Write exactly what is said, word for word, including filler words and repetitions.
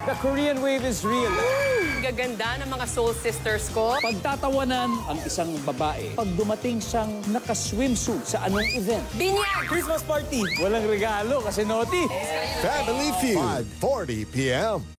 The Korean wave is real. Gaganda ng mga soul sisters ko. Pagtatawanan ang isang babae pag dumating siyang naka-swimsuit sa anong event. Binyag! Christmas party. Walang regalo kasi naughty. Family Feud, five forty p m